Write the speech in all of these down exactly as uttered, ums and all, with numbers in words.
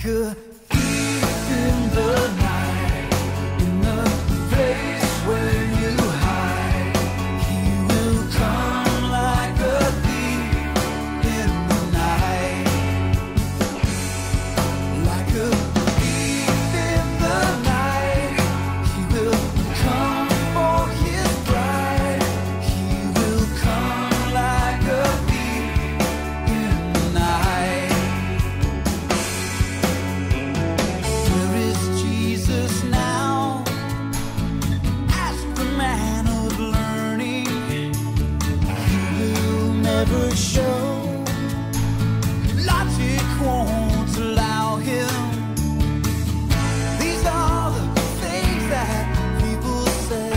like a thief in the night, in the place where you hide. He will come like a thief in the night, like a thief in the night. He will come for his bride. He will come like a thief in the night. Where is Jesus now? Ask the man of learning. He will never show. Logic won't allow him. These are the things that people say.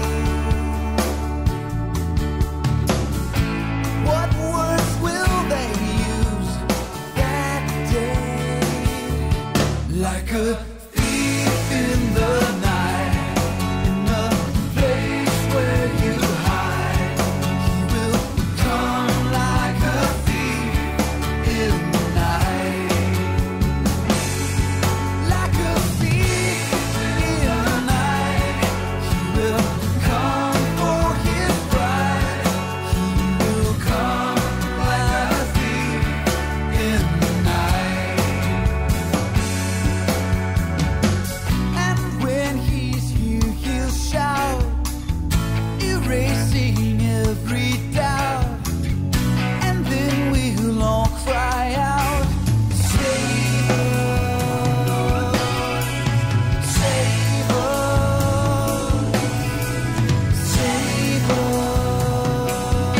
What words will they use that day? Like a thief in the night, in the place where you hide. He will come like a thief in the night, like a thief in the night. He will come for his bride. He will come like a thief in the night. And when he's here, he'll shout, erasing every doubt. And then we'll all cry out, save us, save us, save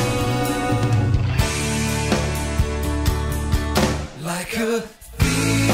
us. Like a thief